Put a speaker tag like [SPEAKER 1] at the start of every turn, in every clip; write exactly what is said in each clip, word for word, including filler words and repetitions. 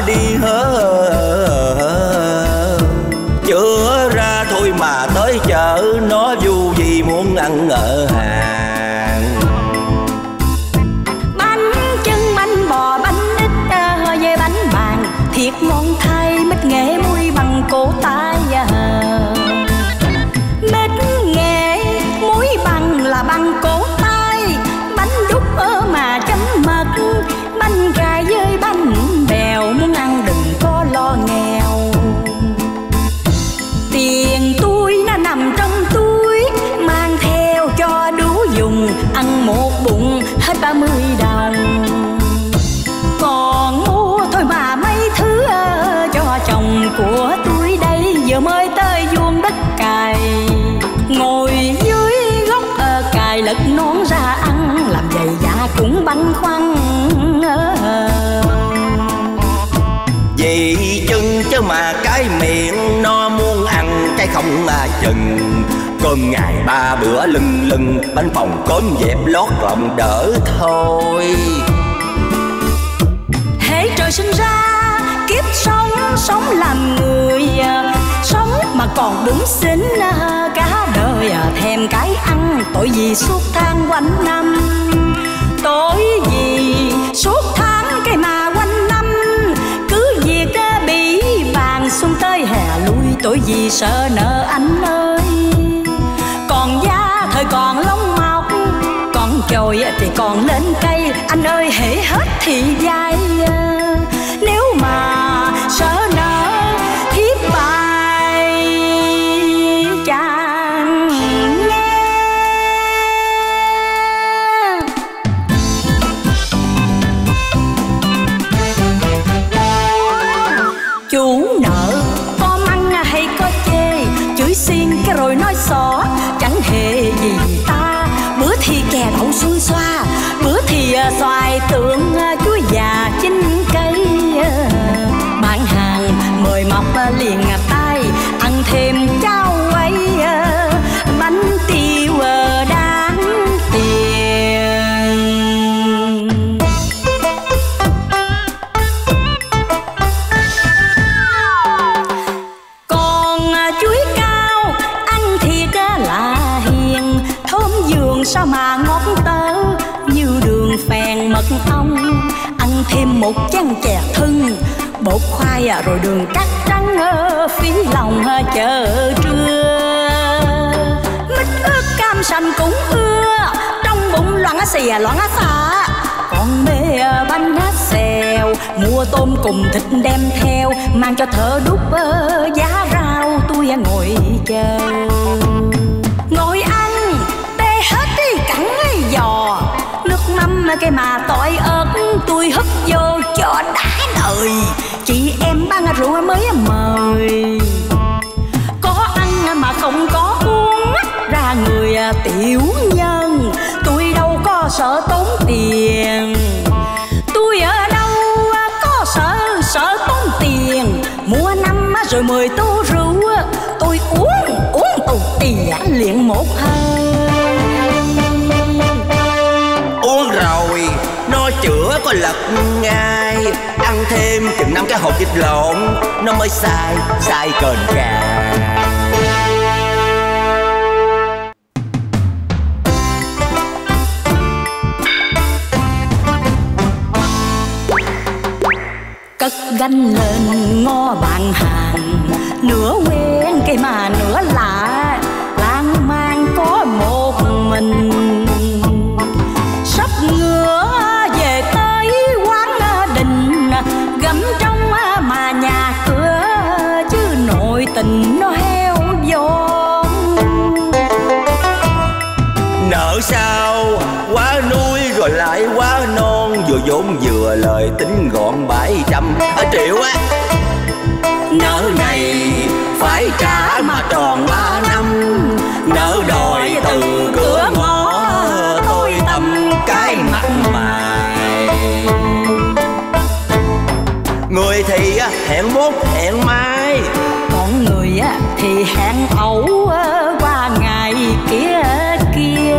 [SPEAKER 1] đi hơ. Chưa ra thôi mà tới chợ, nó dù gì muốn ăn ở hàng.
[SPEAKER 2] Bánh chưng, bánh bò, bánh ít với bánh bàn, thiệt ngon thay mít nghệ muối bằng cổ tay. Mít nghệ muối bằng là bằng cổ tay, bánh đúc ơ mà chấm mật, bánh gai với bánh bèo, muốn ăn đừng có lo nghèo. Tiền tôi nó nằm trong túi, mang theo cho đủ dùng, ăn một bụng hết ba mươi đồng. Còn mua thôi mà mấy thứ cho chồng của tôi đây, giờ mới tới vuông đất cày, ngồi dưới gốc cài lật nón ra ăn, làm giày dạ cũng băn khoăn.
[SPEAKER 1] Vì chân chứ mà cái miệng nó muốn ăn cái không à chừng. Cơm ngày ba bữa lưng lưng, bánh phồng cốm dẹp lót lòng đỡ thôi.
[SPEAKER 2] Hễ trời sinh ra kiếp sống, sống làm người, sống mà còn đúng xính cả đời. Thèm cái ăn tội gì suốt tháng quanh năm, tội gì suốt tháng cái mà quanh năm. Cứ việc bị vàng xuân tới hè lui, tội gì sợ nợ anh ơi. Còn da thời còn lông mọc, còn chồi thì còn lên cây, anh ơi hễ hết thì dai. Nếu mà sợ nợ thiếp bài chàng nghe. Chủ nợ có mắng hay có chê, chửi xiên cái rồi nói xỏ, chẳng hề gì ta. Bữa thì kè đậu xuôi xoa, bữa thì xoài tượng chuối già chín cây. Bạn hàng mời mọc liền tay, ăn thêm cháo quay, bánh tiêu đáng tiền. Còn chuối cao ăn thiệt là hiền, thơm giường sao mà ngọt tơ như đường phèn mật ong. Ăn thêm một chén chè thưng, bột khoai rồi đường cắt trắng, phí lòng chợ trưa. Mít ướt cam sành cũng ưa, trong bụng loạn xìa loạn xả. Còn mê bánh xèo, mua tôm cùng thịt đem theo, mang cho thợ đúc giá rau tôi ngồi chờ. Ngồi ăn bê hết đi cẳng giò, nước mắm cái mà tỏi ớt tôi húp vô cho đã đời. Chị em bán rượu mới mời, có ăn mà không có uống, ra người tiểu nhân. Tôi đâu có sợ tốn tiền, tôi ở đâu có sợ sợ tốn tiền. Mua năm rồi mười tô rượu, tôi uống uống tù tìa liền một hơi.
[SPEAKER 1] Uống rồi nó chữa có lật ngay, ăn thêm chừng năm cái hột vịt lộn, nó mới sai sai cờn càng.
[SPEAKER 2] Cất gánh lên ngó bạn hàng, nửa quen cái mà nửa lạ, lãng mang có một mình. Sắp ngựa về tới quán đình, gấm trong mà nhà cửa, chứ nội tình nó heo vốn.
[SPEAKER 1] Nợ sao quá nuôi rồi lại quá non, vừa vốn vừa lời tính gọn bảy trăm triệu á. Nợ này phải trả mà tròn ba năm, nợ đòi từ cửa ngõ tôi tâm cái mặt mày. Người thì hẹn mốt hẹn mai,
[SPEAKER 2] còn người thì hẹn ẩu qua ngày kia kia.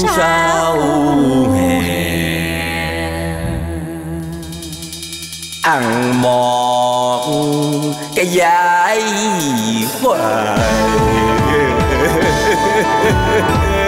[SPEAKER 1] sao hè. Ăn một cái dải hoài.